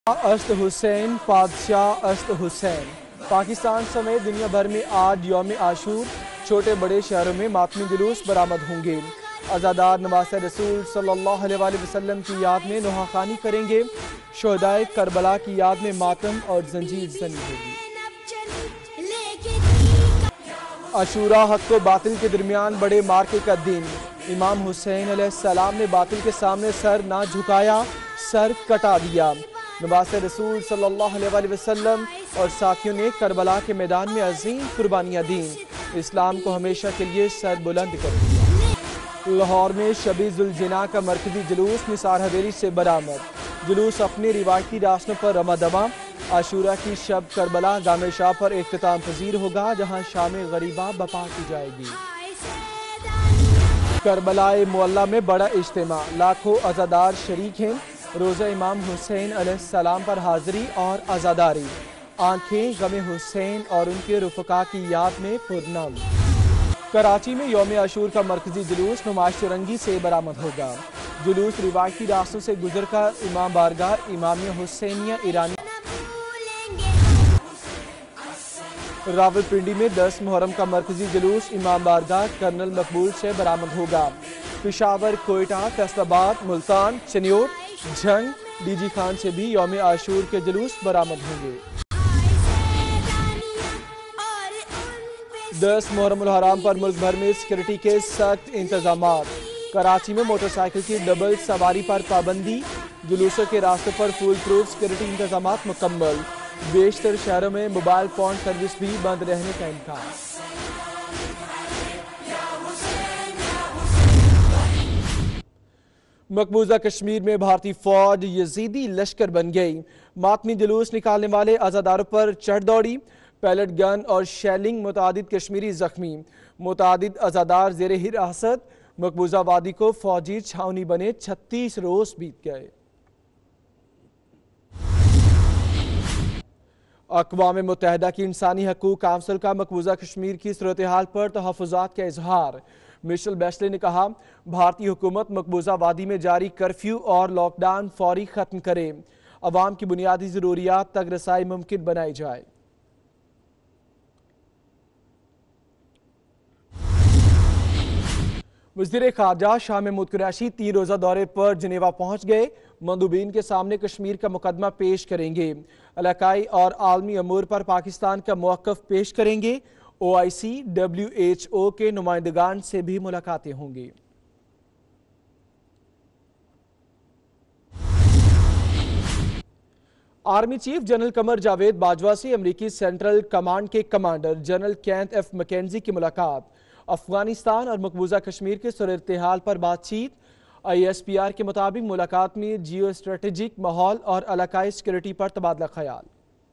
अस्त हुसैन पादशाह अस्त हुसैन। पाकिस्तान समेत दुनिया भर में आज यौम आशूर छोटे बड़े शहरों में मातमी जुलूस बरामद होंगे। अज़ादार नवासे रसूल सल्लल्लाहु अलैहि वसल्लम की याद में नोहाखानी करेंगे। शोहदाए करबला की याद में मातम और जंजीर जनी होगी। आशूरा हक को बातिल के दरमियान बड़े मार्के का दिन। इमाम हुसैन अलैहिस्सलाम ने बातिल के सामने सर ना झुकाया, सर कटा दिया। नवासे रसूल सल्लल्लाहु अलैहि वसल्लम और साथियों ने करबला के मैदान में अजीम कुर्बानियाँ दी। इस्लाम को हमेशा के लिए सर बुलंद कर दिया। लाहौर में शबी जुल्जिना का मरकजी जुलूस निसार हवेली से बरामद। जुलूस अपने रिवायती रास्तों पर रमादमा। आशूरा की शब करबला जामे शाह पर इख्तिताम पजीर होगा, जहाँ शाम गरीबा बपा की जाएगी। करबलाए मुअल्ला में बड़ा इज्तिमा, लाखों अज़ादार शरीक हैं। रोज़ा इमाम हुसैन अलैहिस्सलाम पर हाजिरी और आज़ादारी। आंखें गमे हुसैन और उनके रुफ़का की याद में पुरनम। कराची में यौम आशूर का मरकजी जुलूस नुमाइश रंगी से बरामद होगा। जुलूस रिवायती रास्तों से गुजर कर इमाम बारगाह इमामिया हुसैनिया ईरानी। रावलपिंडी में 10 मुहर्रम का मरकजी जुलूस इमाम बारगाह कर्नल मकबूल से बरामद होगा। पेशावर, कोयटा, फैसलाबाद, मुल्तान, चनियोट, झंग, डीजी खान से भी यौम आशूर के जुलूस बरामद होंगे। 10 मुहर्रम हराम पर मुल्क भर में सिक्योरिटी के सख्त इंतजामात। कराची में मोटरसाइकिल की डबल सवारी पर पाबंदी। जुलूसों के रास्तों पर फुल प्रूफ सिक्योरिटी इंतजामात मुकम्मल। बेशतर शहरों में मोबाइल फोन सर्विस भी बंद रहने का इम्कान। मकबूजा कश्मीर में भारतीय फौज यजीदी लश्कर बन गई। मातमी जुलूस निकालने वाले आज़ादारों पर चढ़ दौड़ी। पैलेट गन और शेलिंग, मुतादिद कश्मीरी जख्मी, मुतादिद आज़ादार ज़ेरे हिरासत। मकबूजा वादी को फौजी छावनी बने 36 रोज बीत गए। अक़वाम मुत्तहिदा की इंसानी हकूक़ काउंसिल का मकबूजा कश्मीर की सूरत हाल पर तहफ़्फ़ुज़ात का इजहार। मिशेल बैचले ने कहा, भारतीय हुकूमत मकबूजा वादी में जारी कर्फ्यू और लॉकडाउन फौरी खत्म करे। अवाम की बुनियादी ज़रूरियात तक रसाई मुमकिन बनाई जाए। वज़ीर ख़ारजा शाह महमूद कुरैशी 3 रोज़ा दौरे पर जिनेवा पहुँच गए। मंदूबीन के सामने कश्मीर का मुकदमा पेश करेंगे। इलाकाई और आलमी अमूर पर पाकिस्तान का मौक़िफ़ पेश करेंगे। OIC, WHO के नुमाइंदगान से भी मुलाकातें होंगी। Army chief general Qamar Javed Bajwa से अमरीकी सेंट्रल कमांड के commander general Kenneth F McKenzie की मुलाकात। अफगानिस्तान और मकबूजा कश्मीर के सूरत-ए-हाल पर बातचीत। ISPR के मुताबिक मुलाकात में जियो स्ट्रेटेजिक माहौल और इलाकाई सिक्योरिटी पर तबादला ख्याल।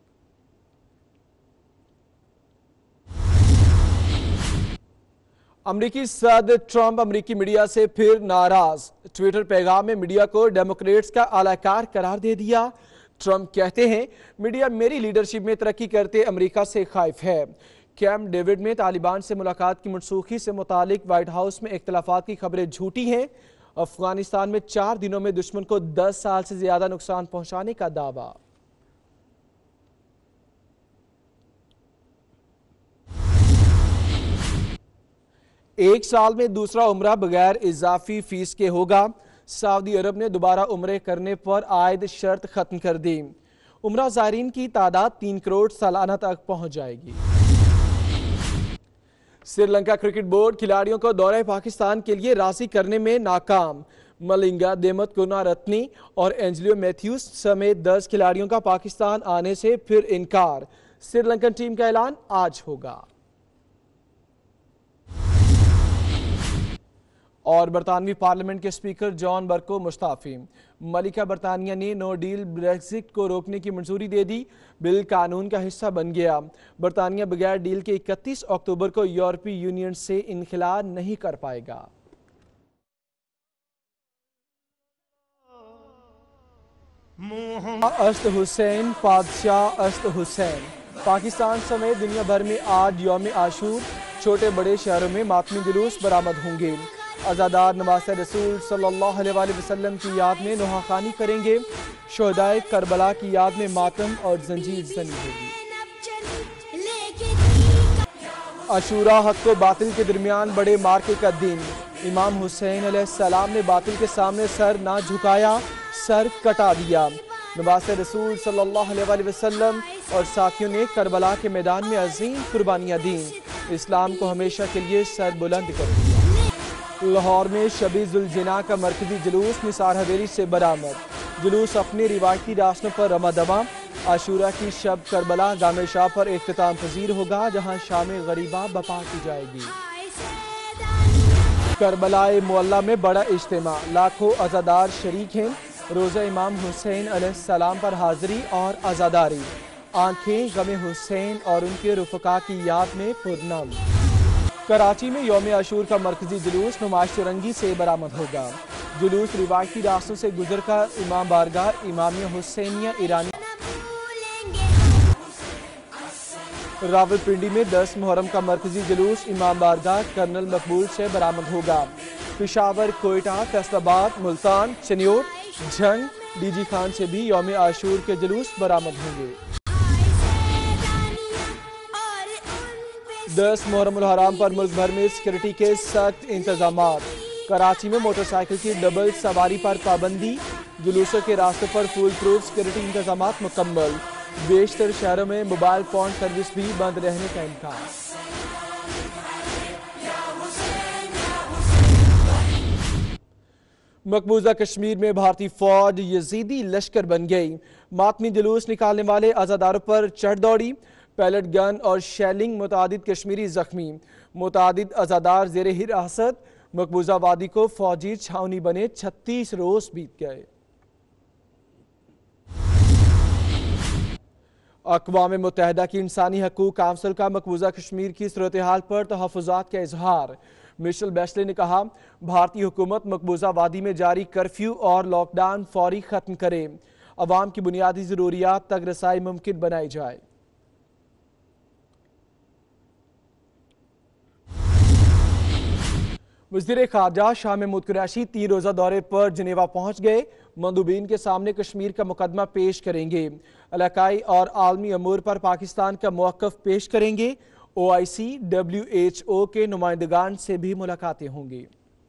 अमरीकी सदर ट्रंप अमरीकी मीडिया से फिर नाराज। ट्विटर पैगाम में मीडिया को डेमोक्रेट्स का आलाकार करार दे दिया। ट्रंप कहते हैं, मीडिया मेरी लीडरशिप में तरक्की करते अमरीका से खौफ है। कैंप डेविड में तालिबान से मुलाकात की मनसूखी से मुतालिक व्हाइट हाउस में इख्तिलाफात की खबरें झूठी हैं। अफगानिस्तान में 4 दिनों में दुश्मन को 10 साल से ज्यादा नुकसान पहुंचाने का दावा। एक साल में दूसरा उम्रा बगैर इजाफी फीस के होगा। सऊदी अरब ने दोबारा उम्रे करने पर आयद शर्त खत्म कर दी। उम्रा ज़ायरीन की तादाद 3 करोड़ सालाना तक पहुंच जाएगी। श्रीलंका क्रिकेट बोर्ड खिलाड़ियों को दौरे पाकिस्तान के लिए राजी करने में नाकाम। मलिंगा, देमत कुनारत्नी और एंजलियो मैथ्यूज समेत 10 खिलाड़ियों का पाकिस्तान आने से फिर इनकार। श्रीलंकन टीम का ऐलान आज होगा। और बरतानवी पार्लियामेंट के स्पीकर जॉन बर्क को मुस्ताफी। मलिका बरतानिया ने नो डील ब्रेक्सिट को रोकने की मंजूरी दे दी। बिल कानून का हिस्सा बन गया। बरतानिया बगैर डील के 31 अक्टूबर को यूरोपीय यूनियन से इनखिला नहीं कर पाएगा। अस्त हुसैन पादशाह अस्त हुसैन। पाकिस्तान समेत दुनिया भर में आज यौम आशूर छोटे बड़े शहरों में मातमी जुलूस बरामद होंगे। अज़ादार नवासे रसूल सल्लल्लाहु अलैहि वसल्लम की याद में नोहाखानी करेंगे। शोहदाए करबला की याद में मातम और जंजीर जनी होगी। अशूरा हक व बातिल के दरमियान बड़े मार्के का दिन। इमाम हुसैन अलैहिस्सलाम ने बातिल के सामने सर ना झुकाया, सर कटा दिया। नवासे रसूल सल्लल्लाहु अलैहि वसल्लम और साथियों ने करबला के मैदान में अजीम कुर्बानियाँ दी। इस्लाम को हमेशा के लिए सर बुलंद कर दिया। लाहौर में शबी जुल्जिना का मरकजी जुलूस निसार हवेली से बरामद। जुलूस अपने रिवायती रास्तों पर रमादमा। आशूरा की शब करबला जामे शाह पर इख्तिताम पजीर होगा, जहाँ शाम गरीबा बपा की जाएगी। करबलाए मुअल्ला में बड़ा इज्तिमा, लाखों अज़ादार शरीक हैं। रोज़ा इमाम हुसैन अलैहिस्सलाम पर हाजिरी और अज़ादारी। आंखें गमे हुसैन और उनके रुफ़का की याद में पुरनम। कराची में यौम आशूर का मरकजी जुलूस नुमाइश रंगी से बरामद होगा। जुलूस रिवायती रास्तों से गुजर कर इमाम बारगाह इमामिया हुसैनिया ईरानी। रावलपिंडी में 10 मुहर्रम का मरकजी जुलूस इमाम बारगाह कर्नल मकबूल से बरामद होगा। पेशावर, कोयटा, फैसलाबाद, मुल्तान, चनियोट, झंग, डीजी खान से भी यौम आशूर के जुलूस बरामद होंगे। 10 मुहर्रम हराम पर मुल्क भर में सिक्योरिटी के सख्त इंतजामात। कराची में मोटरसाइकिल की डबल सवारी पर पाबंदी। जुलूसों के रास्तों पर फुल प्रूफ सिक्योरिटी इंतजामात मुकम्मल। बेशतर शहरों में मोबाइल फोन सर्विस भी बंद रहने का इम्कान। मकबूजा कश्मीर में भारतीय फौज यजीदी लश्कर बन गई। मातमी जुलूस निकालने वाले अज़ादारों पर चढ़ दौड़ी। पैलेट गन और शेलिंग, मुतादिद कश्मीरी जख्मी, मुतादिद अज़ादार ज़ेरे हिरासत। मकबूजा वादी को फौजी छावनी बने 36 रोज बीत गए। अक़वाम मुत्तहिदा की इंसानी हकूक़ काउंसिल का मकबूजा कश्मीर की सूरत हाल पर तहफ़्फ़ुज़ात का इजहार। मिशेल बैचले ने कहा, भारतीय हुकूमत मकबूजा वादी में जारी कर्फ्यू और लॉकडाउन फौरी खत्म करे। अवाम की बुनियादी ज़रूरियात तक रसाई मुमकिन बनाई जाए। वज़ीर ख़ारजा शाह महमूद कुरैशी 3 रोज़ा दौरे पर जनेवा पहुँच गए। मंदूबीन के सामने कश्मीर का मुकदमा पेश करेंगे। इलाकाई और आलमी अमूर पर पाकिस्तान का मौक़िफ़ पेश करेंगे। OIC, WHO के नुमाइंदगान से भी मुलाकातें होंगी।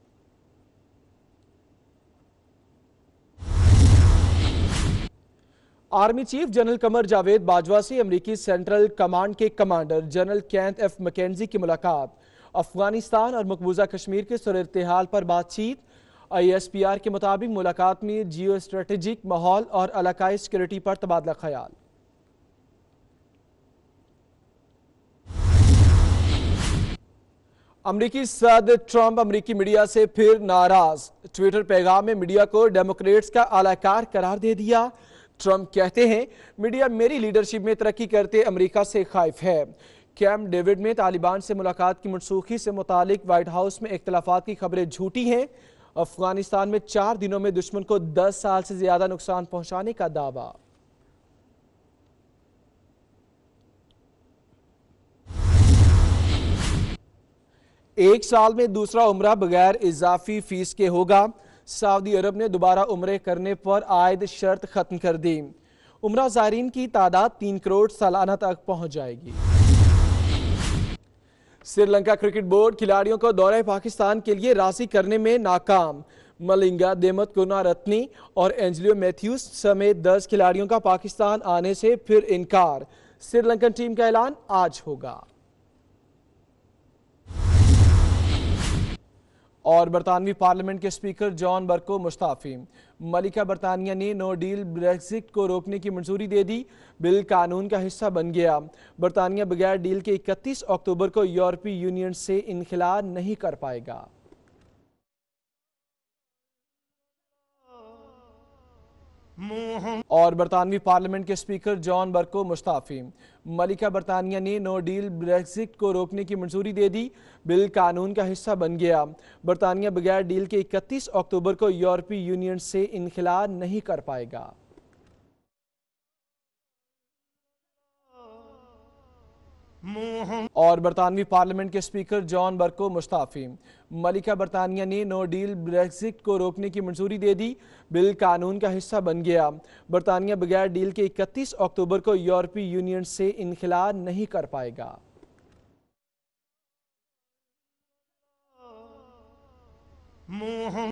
Army chief general Qamar Javed Bajwa से अमरीकी सेंट्रल कमांड के commander general Kenneth F McKenzie की मुलाकात। अफगानिस्तान और मकबूजा कश्मीर के सूरत-ए-हाल पर बातचीत। ISPR के मुताबिक मुलाकात में जियो स्ट्रेटेजिक माहौल और इलाकाई सिक्योरिटी पर तबादला ख्याल। अमरीकी सदर ट्रंप अमरीकी मीडिया से फिर नाराज। ट्विटर पैगाम में मीडिया को डेमोक्रेट्स का आलाकार करार दे दिया। ट्रंप कहते हैं, मीडिया मेरी लीडरशिप में तरक्की करते अमरीका से खाइफ है। कैंप डेविड में तालिबान से मुलाकात की मनसूखी से मुतालिक व्हाइट हाउस में इख्तलाफात की खबरें झूठी हैं। अफगानिस्तान में 4 दिनों में दुश्मन को 10 साल से ज्यादा नुकसान पहुंचाने का दावा। एक साल में दूसरा उम्रा बगैर इजाफी फीस के होगा। सऊदी अरब ने दोबारा उम्रे करने पर आयद शर्त खत्म कर दी। उम्रा ज़ायरीन की तादाद 3 करोड़ सालाना तक पहुंच जाएगी। श्रीलंका क्रिकेट बोर्ड खिलाड़ियों को दौरे पाकिस्तान के लिए राजी करने में नाकाम। मलिंगा, देमत करुणारत्ने और एंजेलो मैथ्यूज समेत 10 खिलाड़ियों का पाकिस्तान आने से फिर इनकार। श्रीलंकन टीम का ऐलान आज होगा। और बरतानवी पार्लियामेंट के स्पीकर जॉन बर्क को मुस्ताफी। मलिका बरतानिया ने नो डील ब्रेक्सिट को रोकने की मंजूरी दे दी। बिल कानून का हिस्सा बन गया। बरतानिया बगैर डील के 31 अक्टूबर को यूरोपीय यूनियन से इनखिला नहीं कर पाएगा। और बरतानवी पार्लियामेंट के स्पीकर जॉन बर्क को मुस्ताफी। मलिका बरतानिया ने नो डील ब्रेक्सिट को रोकने की मंजूरी दे दी। बिल कानून का हिस्सा बन गया। बरतानिया बगैर डील के 31 अक्टूबर को यूरोपीय यूनियन से इनखिला नहीं कर पाएगा। और बरतानवी पार्लियामेंट के स्पीकर जॉन बर्क को मुस्ताफी। मलिका बरतानिया ने नो डील ब्रेक्जिट को रोकने की मंजूरी दे दी। बिल कानून का हिस्सा बन गया। बरतानिया बगैर डील के 31 अक्टूबर को यूरोपीय यूनियन से इनखिला नहीं कर पाएगा।